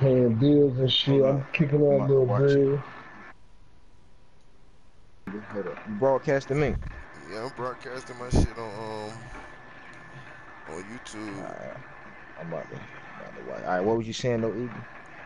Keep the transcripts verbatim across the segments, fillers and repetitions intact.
paying bills and shit. Hold I'm up. kicking I'm out a about to little watch it. bread. Hold up. Broadcasting me. Yeah, I'm broadcasting my shit on um on YouTube. Alright. I'm about to, I'm about to watch. Alright, what was you saying though, Iggy?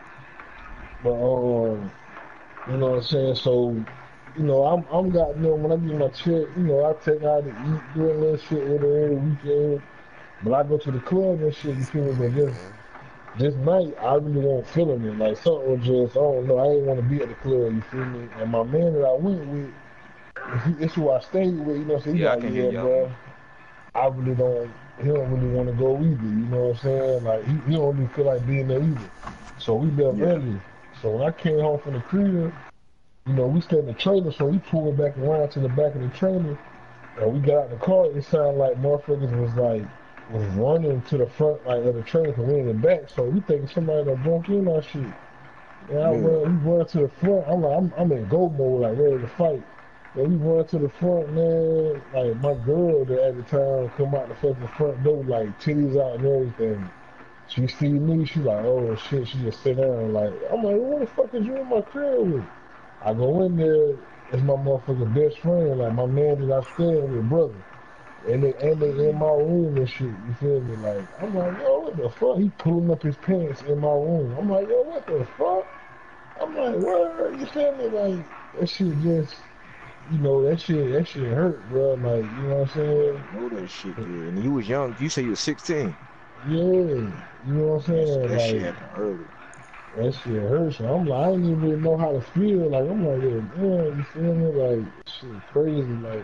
But um, you know what I'm saying? So, you know, I'm I'm got you know when I get my check, you know, I take out to eat, do a little shit with her every weekend. But I go to the club and shit, you That's feel me? cool, But this man. this night I really wasn't feeling it. Like something was just I don't know, I didn't want to be at the club, you feel me? And my man that I went with, he, it's who I stayed with, you know what I'm saying? He Yeah, I like, can hear yeah, y'all. bro. I really don't. He don't really want to go either. You know what I'm saying? Like he, he don't really feel like being there either. So we left Yeah. early. So when I came home from the crib, you know, we stayed in the trailer. So we pulled back around to the back of the trailer, and we got out the car. It sounded like motherfuckers was like was running to the front like of the trailer, cause we in the back. So we thinking somebody done broke in our shit. And I Yeah. run, we run to the front. I'm like, I'm, I'm in go mode, like ready to fight. And we run to the front, man. Like my girl that at the time come out the fucking front door, like titties out and everything. She see me, she like, oh shit. She just sit down, like I'm like, what the fuck is you in my crib with? I go in there, it's my motherfucking best friend, like my man that I stay with, brother. And they and they in my room and shit. You feel me? Like I'm like, yo, what the fuck? He pulling up his pants in my room. I'm like, yo, what the fuck? I'm like, word, you feel me? Like, that shit just, you know, that shit, that shit hurt, bro. Like, you know what I'm Yeah, saying? I know that shit did. And you was young. You say you was sixteen. Yeah, you know what I'm Yeah, so saying? that shit Like, happened early. that shit hurts. And I'm like, I didn't even really know how to feel. Like, I'm like, yeah, damn, you feel me? Like, shit crazy. Like,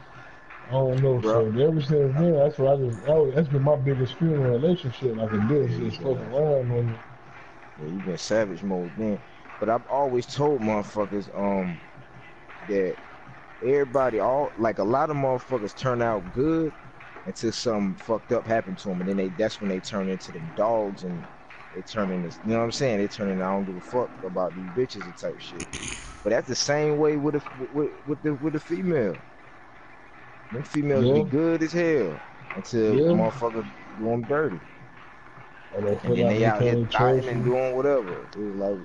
I don't know. Bro. So ever since then, that's what I just, that was, that's been my biggest fear in a relationship. Like, a Yeah, bitch you just fucking been around on me. yeah, you been savage mode then. But I've always told motherfuckers um that everybody all like a lot of motherfuckers turn out good until something fucked up happened to them, and then they that's when they turn into them dogs and they turn into you know what I'm saying? They turn into I don't give a fuck about these bitches and type shit. But that's the same way with a with, with the with the female. Them females be Yeah, good as hell until yeah. motherfuckers do them dirty, And they and feel then like they they out here can't thotting trust and you. doing whatever. It's like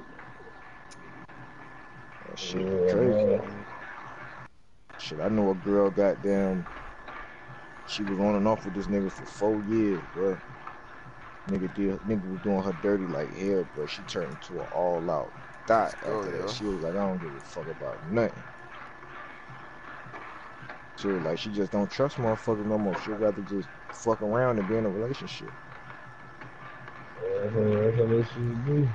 that shit be Yeah, crazy, man. man. Shit, I know a girl, goddamn, she was on and off with this nigga for four years, bro. Nigga did, nigga was doing her dirty like hell, bro. She turned into an all out Let's thot go, after that. yo. She was like, I don't give a fuck about nothing. She was like, she just don't trust motherfuckers no more. She'd rather just fuck around than be in a relationship. That's how, that's how that shit be.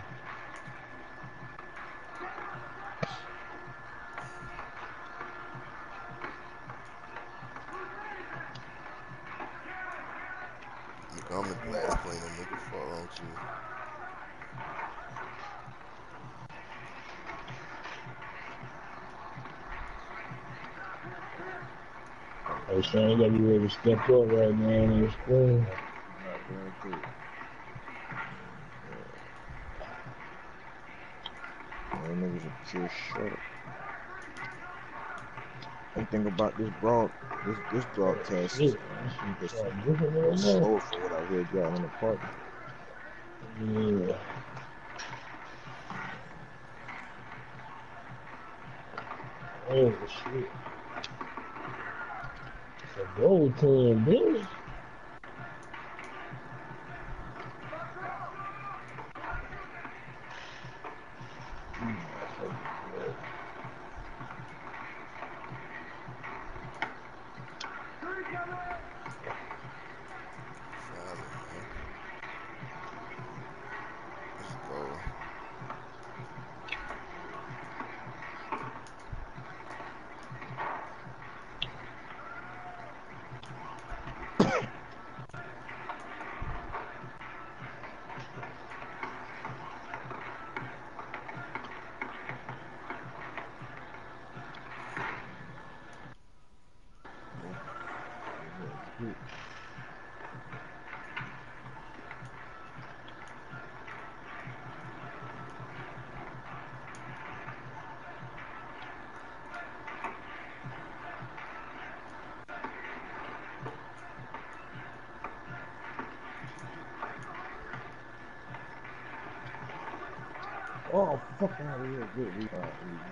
Nigga, I'm the last plane that nigga fall onto. Hey, son, you gotta be ready to step up right now in this spring. Goddamn good. Man, niggas a pure shut up. One thing about this broad, this this Oh, broadcast shit. is That um shit it's start dripping a little right now. slow for what I heard y'all in the apartment. Yeah. Oh, shit. It's a gold team, bitch. Finally, man. Let's go. Oh, fuck out of here. Good rebound.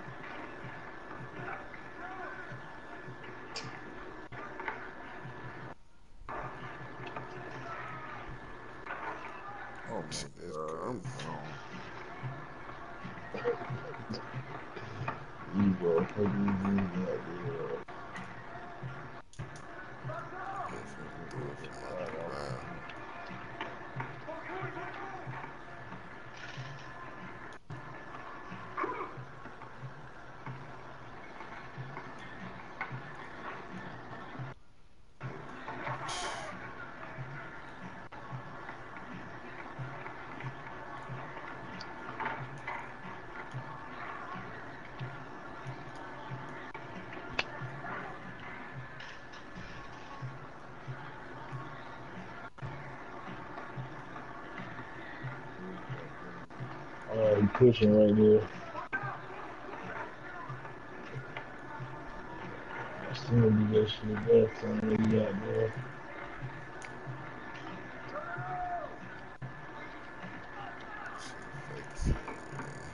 Oh my Shit, that's god, I'm crazy. gone. You motherfucking goddamn. Motherfucker going for my rebound. Oh, he pushing right there. I still do that shit that time that he got there. Shit, fake as hell, man.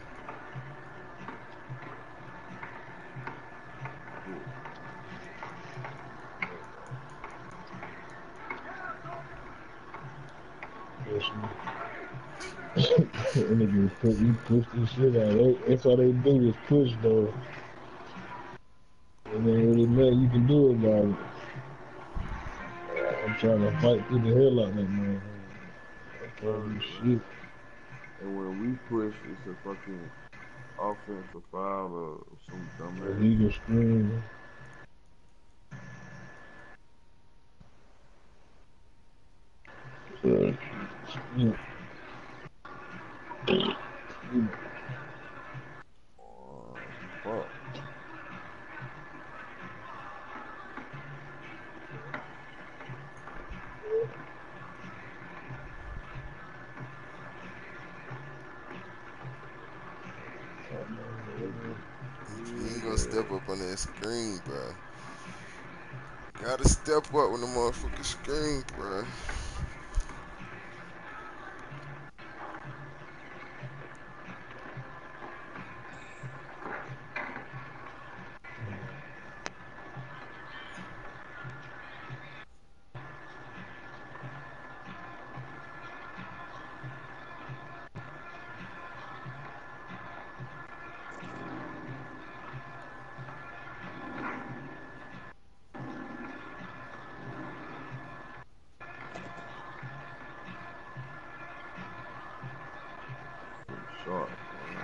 Pushing. And nigga push, he pushed this shit out. They, that's all they do is push though. And then really nothing you can do about it. I'm trying to fight through the hell out of that man. I can't do shit. And when we push, it's a fucking offensive foul or some dumbass. Illegal screen. Yeah. Yeah. Oh, fuck. You ain't gonna step up on that screen, bro. Gotta step up when the motherfucker screen, bro. Short, man.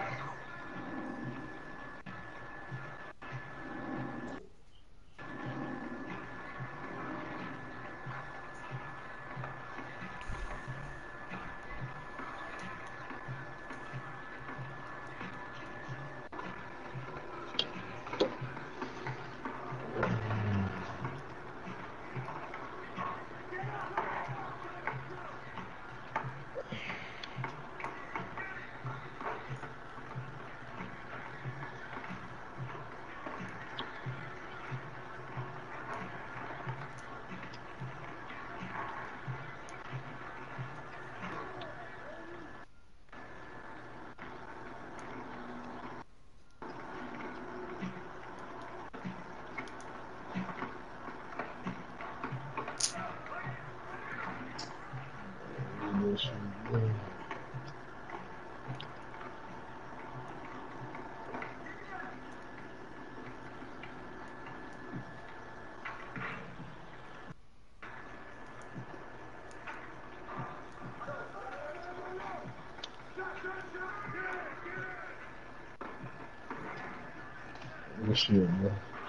Good shit, bro.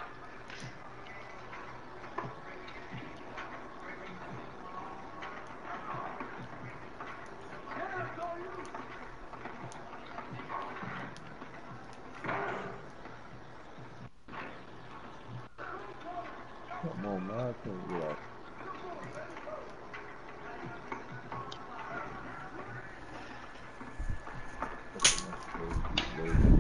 Come on, man. I can't get out. Fucking my screen keep loading.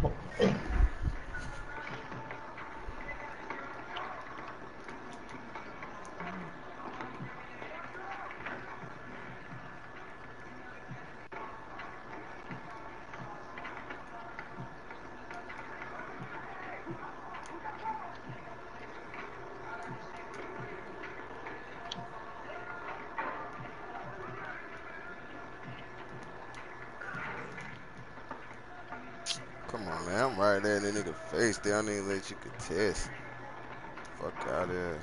Come on, man. I'm right there in the nigga face. They don't even let you contest. Fuck out of here.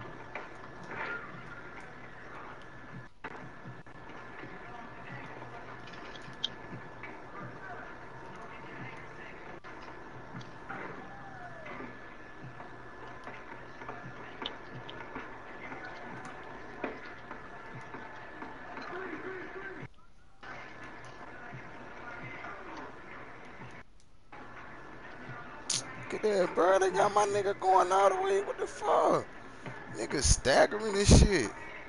Look at that, bro. They got my nigga going all the way. What the fuck? Nigga staggering this shit.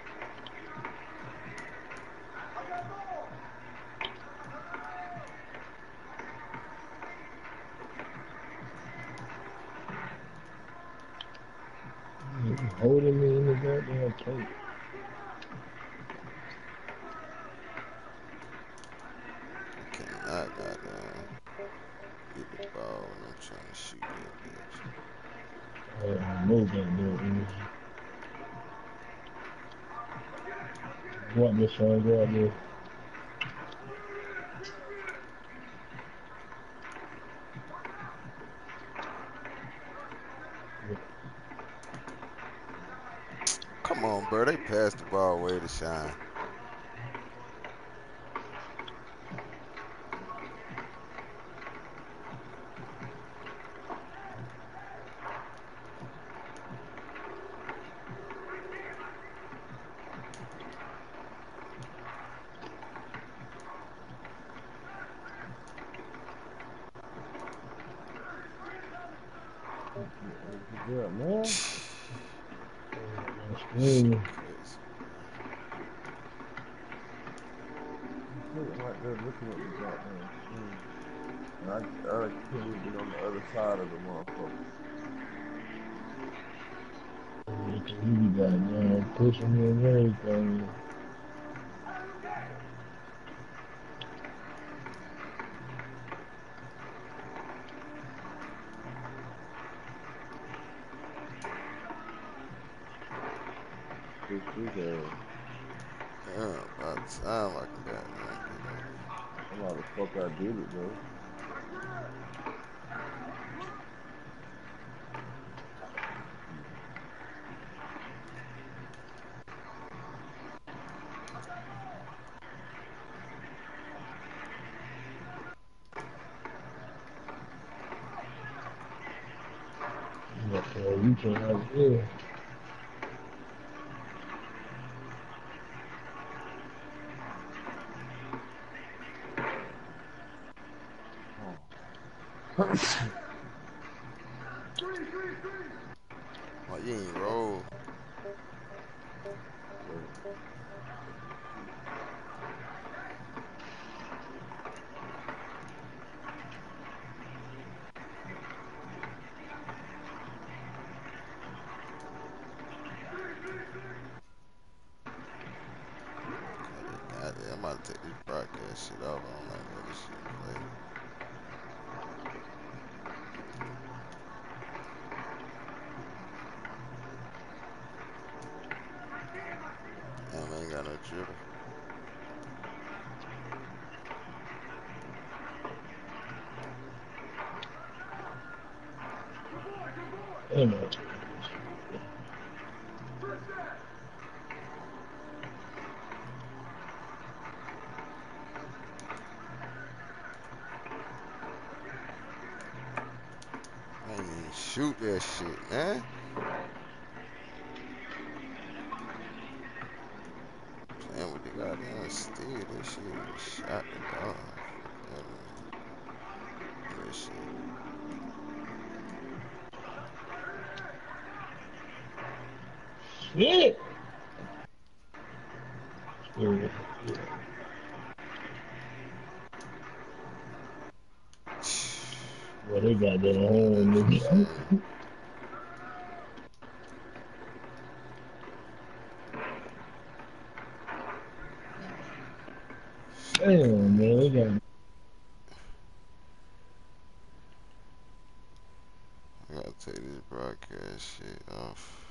Holding me in the goddamn plate. I cannot, goddamn, get the ball when I'm trying to shoot that bitch. I know goddamn energy. Go out there, son. Go out there. Come on, bro. They passed the ball away to Shine. Yeah, man. Screaming. Crazy, Sitting right there looking at the goddamn screen. And I, I can't even get on the other side of the motherfucker. You be goddamn pushing me and everything. This is a, Damn, about time I can goddamn get up. I'm how the fuck I did it though. But uh, you can have yeah. Oh. Why you ain't roll? God, they, I'm about to take this broadcast shit off. I don't like the way this shit play. Damn, I ain't got no dribble. Damn it. I ain't even shoot that shit, man. Playing with the goddamn steal. That shit shot the dog. Fuck out of here. That shit. Shit! Yeah. Well, they got that home, Electric, nigga. son. Damn, man, they got. I gotta take this broadcast shit off.